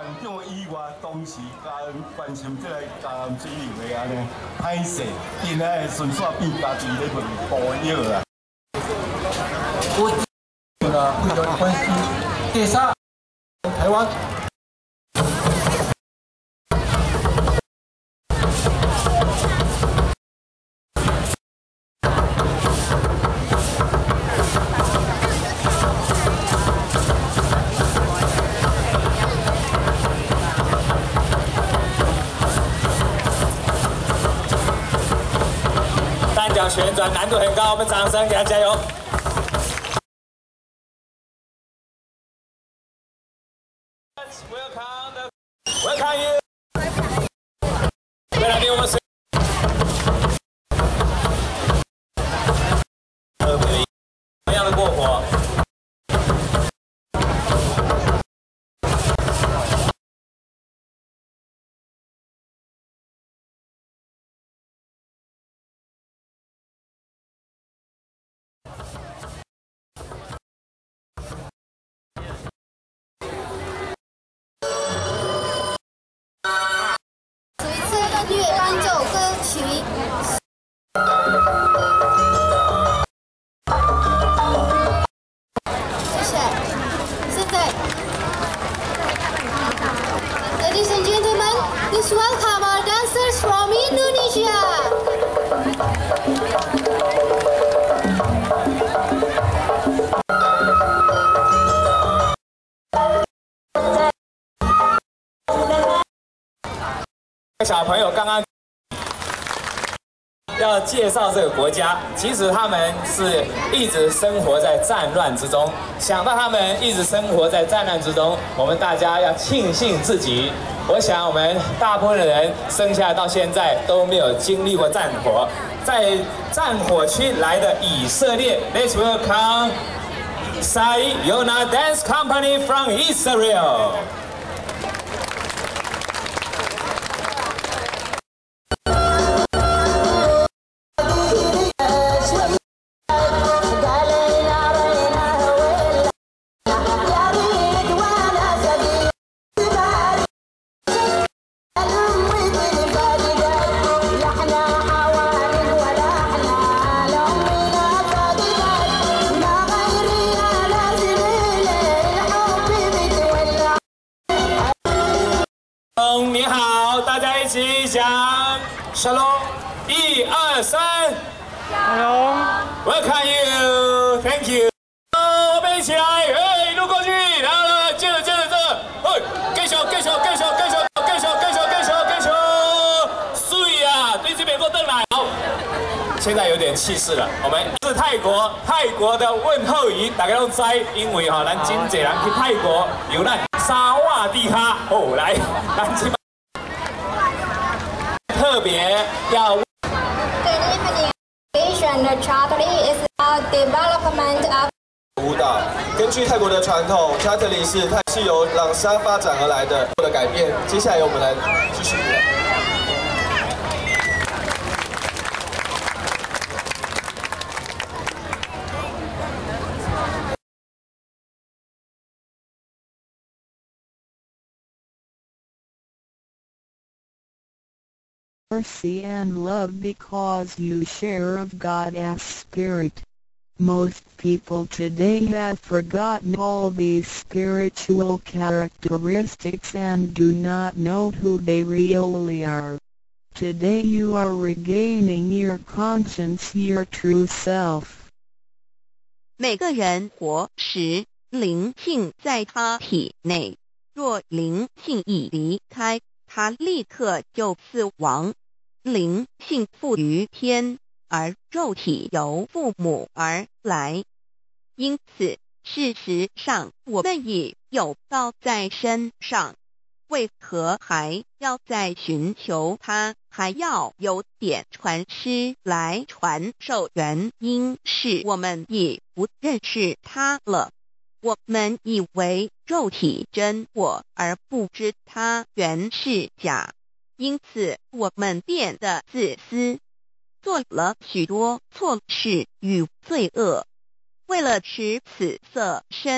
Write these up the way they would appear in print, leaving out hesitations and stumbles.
种以外，当时关心这个水流的安尼歹势，因来顺续变家己咧问保佑啦。 为了关系介绍台湾。 单脚旋转难度很高，我们掌声给他加油。Welcome you。来宾我们特别怎么样的过火？ 伴奏歌曲。谢谢。现在 ，Ladies and gentlemen, please welcome our dancers from Indonesia. 小朋友刚刚要介绍这个国家，其实他们是一直生活在战乱之中。想到他们一直生活在战乱之中，我们大家要庆幸自己。我想我们大部分的人生下来到现在都没有经历过战火，在战火区来的以色列 ，Let's welcome Sai Yona Dance Company from Israel。你好，大家一起讲 Shalom， 1、2、3 ，Shalom，Welcome you，Thank you。我们一起来，哎，一路过去，来，接着，哎，继续，水啊，对这边过灯来，好。现在有点气势了，我们是泰国的问候语，大家都知，因为哈，咱真侪人去泰国游览。沙瓦蒂卡，哦，来，特别要。 舞蹈根据泰国的传统，查特里是由朗沙发展而来的改变。接下来由我们来继续。 Mercy and love because you share of God as Spirit. Most people today have forgotten all these spiritual characteristics and do not know who they really are. Today you are regaining your conscience, your true self. 每个人活时，灵性在他体内，若灵性已离开，他立刻就死亡。灵性附于天，而肉体由父母而来。因此，事实上我们也有道在身上，为何还要再寻求他，还要有点传师来传授？原因是我们也不认识他了。我们以为肉体真我，而不知它原是假，因此我们变得自私，做了许多错事与罪恶。为了使此色身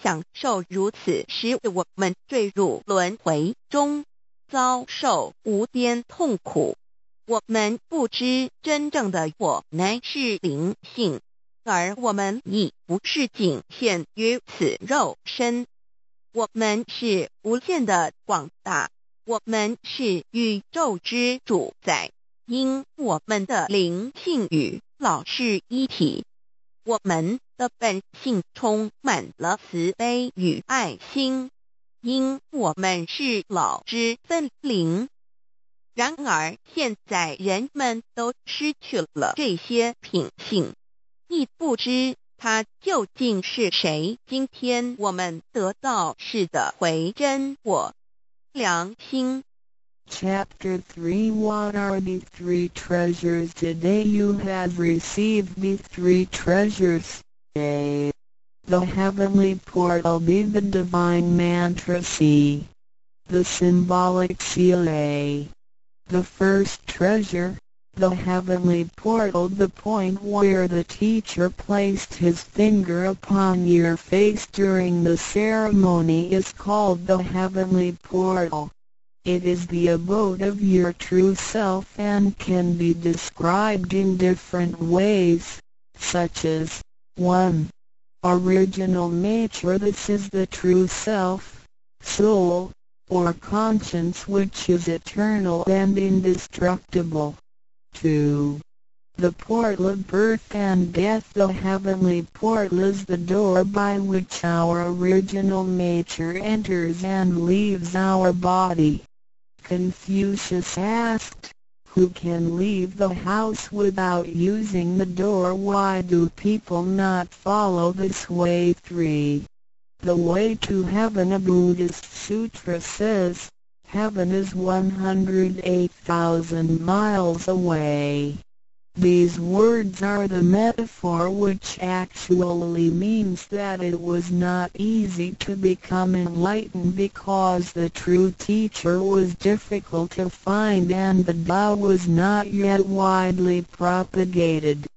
享受如此使我们坠入轮回中，遭受无边痛苦。我们不知真正的我乃是灵性，而我们已不是仅限于此肉身。我们是无限的广大，我们是宇宙之主宰，因我们的灵性与老是一体。我们的本性充满了慈悲与爱心，因我们是老之分灵。然而现在人们都失去了这些品性，亦不知他究竟是谁。今天我们得到是的回真我良心。 Chapter 3 What are the three treasures? Today you have received the three treasures. A. The heavenly portal. B. The divine mantra. C. The symbolic seal. A. The first treasure, the heavenly portal. The point where the teacher placed his finger upon your face during the ceremony is called the heavenly portal. It is the abode of your true self and can be described in different ways, such as 1. Original nature. This is the true self, soul, or conscience which is eternal and indestructible. 2. The portal of birth and death. The heavenly portal is the door by which our original nature enters and leaves our body. Confucius asked, who can leave the house without using the door? Why do people not follow this way? 3. The way to heaven. A Buddhist sutra says, heaven is 108,000 miles away. These words are the metaphor which actually means that it was not easy to become enlightened because the true teacher was difficult to find and the Tao was not yet widely propagated.